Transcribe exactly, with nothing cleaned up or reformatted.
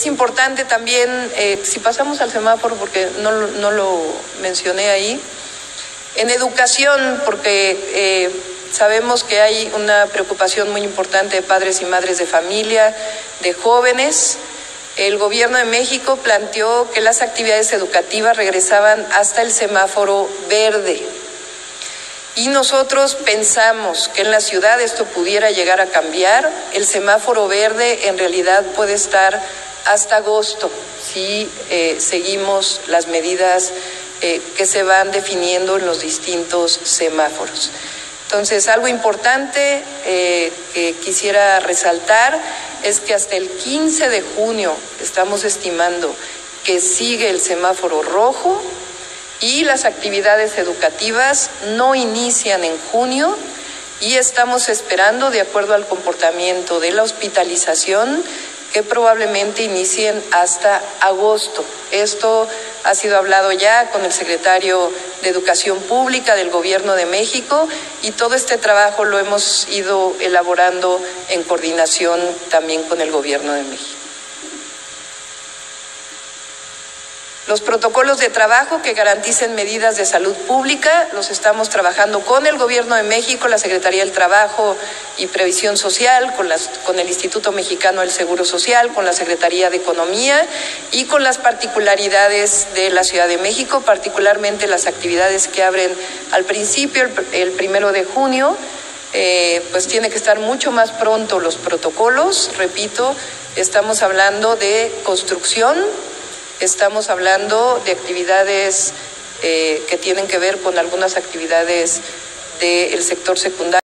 Es importante también, eh, si pasamos al semáforo, porque no, no lo mencioné ahí, en educación, porque eh, sabemos que hay una preocupación muy importante de padres y madres de familia, de jóvenes. El Gobierno de México planteó que las actividades educativas regresaban hasta el semáforo verde. Y nosotros pensamos que en la ciudad esto pudiera llegar a cambiar. El semáforo verde en realidad puede estar hasta agosto si eh, seguimos las medidas eh, que se van definiendo en los distintos semáforos. Entonces, algo importante eh, que quisiera resaltar es que hasta el quince de junio estamos estimando que sigue el semáforo rojo y las actividades educativas no inician en junio y estamos esperando, de acuerdo al comportamiento de la hospitalización, que probablemente inicien hasta agosto. Esto ha sido hablado ya con el secretario de Educación Pública del Gobierno de México y todo este trabajo lo hemos ido elaborando en coordinación también con el Gobierno de México. Los protocolos de trabajo que garanticen medidas de salud pública los estamos trabajando con el Gobierno de México, la Secretaría del Trabajo y Previsión Social, con, las, con el Instituto Mexicano del Seguro Social, con la Secretaría de Economía y con las particularidades de la Ciudad de México, particularmente las actividades que abren al principio, el, el primero de junio, eh, pues tiene que estar mucho más pronto los protocolos. Repito, estamos hablando de construcción. Estamos hablando de actividades eh, que tienen que ver con algunas actividades del sector secundario.